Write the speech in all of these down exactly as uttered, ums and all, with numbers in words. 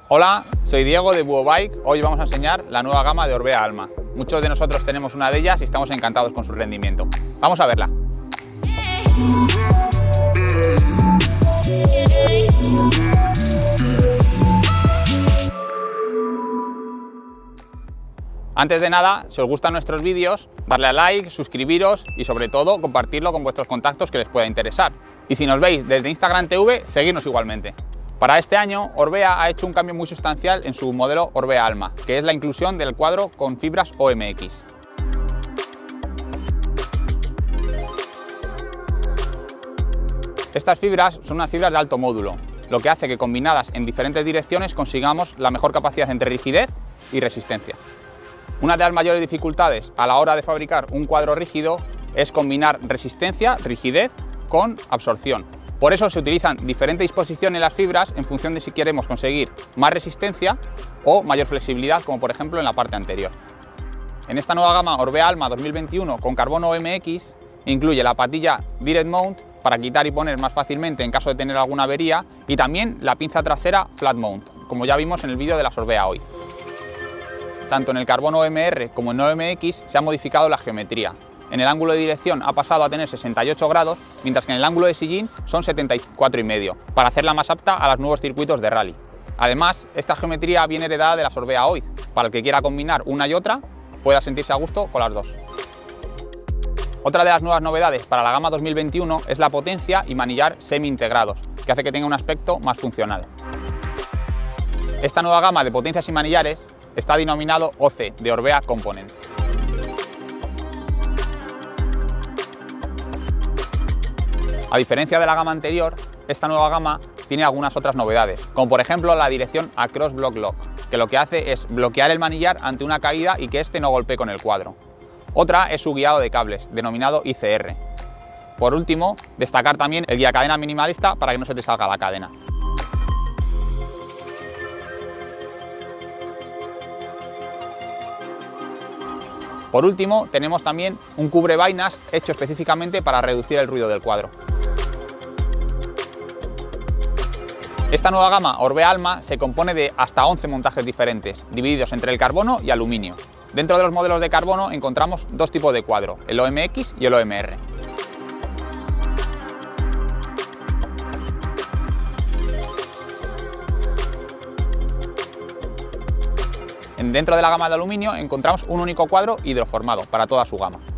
Hola, soy Diego de Buobike. Hoy vamos a enseñar la nueva gama de Orbea Alma. Muchos de nosotros tenemos una de ellas y estamos encantados con su rendimiento. Vamos a verla. Antes de nada, si os gustan nuestros vídeos, darle a like, suscribiros y sobre todo compartirlo con vuestros contactos que les pueda interesar. Y si nos veis desde Instagram T V, seguirnos igualmente. Para este año, Orbea ha hecho un cambio muy sustancial en su modelo Orbea Alma, que es la inclusión del cuadro con fibras O M X. Estas fibras son unas fibras de alto módulo, lo que hace que combinadas en diferentes direcciones consigamos la mejor capacidad entre rigidez y resistencia. Una de las mayores dificultades a la hora de fabricar un cuadro rígido es combinar resistencia, rigidez, con absorción. Por eso se utilizan diferentes disposiciones en las fibras en función de si queremos conseguir más resistencia o mayor flexibilidad, como por ejemplo en la parte anterior. En esta nueva gama Orbea Alma dos mil veintiuno con carbono O M X incluye la patilla Direct Mount para quitar y poner más fácilmente en caso de tener alguna avería y también la pinza trasera Flat Mount, como ya vimos en el vídeo de las Orbea hoy. Tanto en el carbono O M R como en O M X se ha modificado la geometría. En el ángulo de dirección ha pasado a tener sesenta y ocho grados, mientras que en el ángulo de sillín son setenta y cuatro y medio, para hacerla más apta a los nuevos circuitos de rally. Además, esta geometría viene heredada de las Orbea Oiz. Para el que quiera combinar una y otra, pueda sentirse a gusto con las dos. Otra de las nuevas novedades para la gama dos mil veintiuno es la potencia y manillar semi-integrados, que hace que tenga un aspecto más funcional. Esta nueva gama de potencias y manillares está denominado O C, de Orbea Components. A diferencia de la gama anterior, esta nueva gama tiene algunas otras novedades, como por ejemplo la dirección Across Block Lock, que lo que hace es bloquear el manillar ante una caída y que este no golpee con el cuadro. Otra es su guiado de cables, denominado I C R. Por último, destacar también el guía cadena minimalista para que no se te salga la cadena. Por último, tenemos también un cubre vainas hecho específicamente para reducir el ruido del cuadro. Esta nueva gama Orbea Alma se compone de hasta once montajes diferentes, divididos entre el carbono y aluminio. Dentro de los modelos de carbono encontramos dos tipos de cuadro, el O M X y el O M R. Dentro de la gama de aluminio encontramos un único cuadro hidroformado para toda su gama.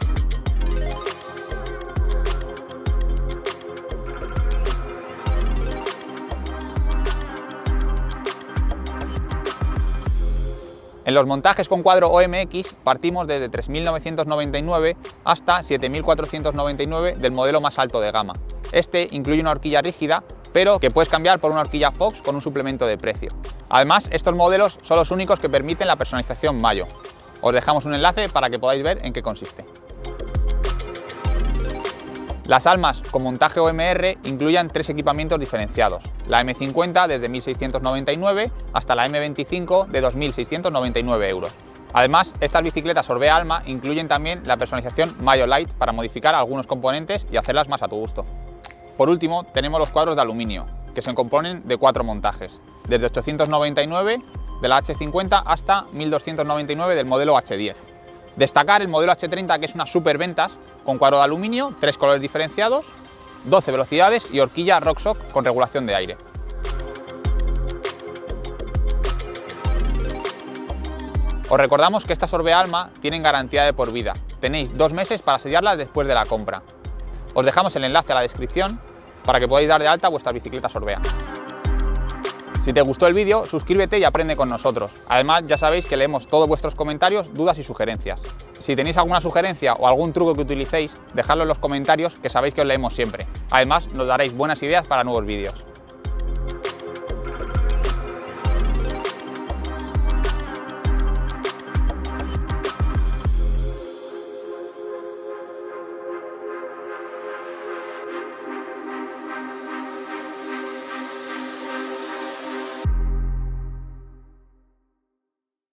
En los montajes con cuadro O M X partimos desde tres mil novecientos noventa y nueve hasta siete mil cuatrocientos noventa y nueve del modelo más alto de gama. Este incluye una horquilla rígida, pero que puedes cambiar por una horquilla Fox con un suplemento de precio. Además, estos modelos son los únicos que permiten la personalización Mayo. Os dejamos un enlace para que podáis ver en qué consiste. Las Almas con montaje O M R incluyen tres equipamientos diferenciados, la M cincuenta desde mil seiscientos noventa y nueve hasta la M veinticinco de dos mil seiscientos noventa y nueve euros. Además, estas bicicletas Orbea Alma incluyen también la personalización Mayo Light para modificar algunos componentes y hacerlas más a tu gusto. Por último, tenemos los cuadros de aluminio, que se componen de cuatro montajes, desde ochocientos noventa y nueve de la H cincuenta hasta mil doscientos noventa y nueve del modelo H diez. Destacar el modelo H treinta, que es una superventas con cuadro de aluminio, tres colores diferenciados, doce velocidades y horquilla RockShox con regulación de aire. Os recordamos que estas Orbea Alma tienen garantía de por vida. Tenéis dos meses para sellarlas después de la compra. Os dejamos el enlace a la descripción para que podáis dar de alta vuestras bicicletas Orbea. Si te gustó el vídeo, suscríbete y aprende con nosotros. Además, ya sabéis que leemos todos vuestros comentarios, dudas y sugerencias. Si tenéis alguna sugerencia o algún truco que utilicéis, dejadlo en los comentarios, que sabéis que os leemos siempre. Además, nos daréis buenas ideas para nuevos vídeos.